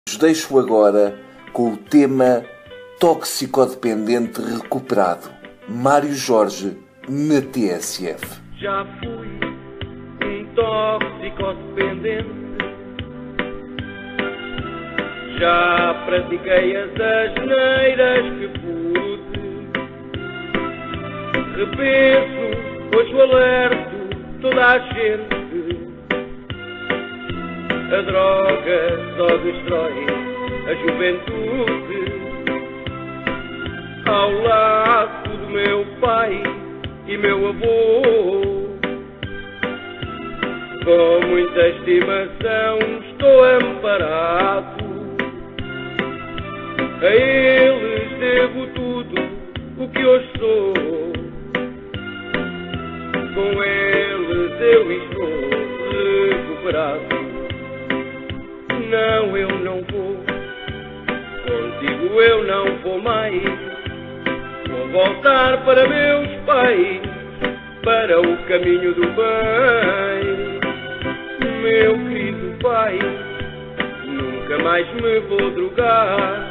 Os deixo agora com o tema Toxicodependente Recuperado. Mário Jorge, na TSF. Já fui um toxicodependente, já pratiquei as asneiras que pude. Repenso, hoje alerto toda a gente. A droga só destrói a juventude. Ao lado do meu pai e meu avô, com muita estimação estou amparado. A eles devo tudo o que hoje sou. Com eles eu estou recuperado. Não, eu não vou, contigo eu não vou mais. Vou voltar para meus pais, para o caminho do bem. Meu querido pai, nunca mais me vou drogar.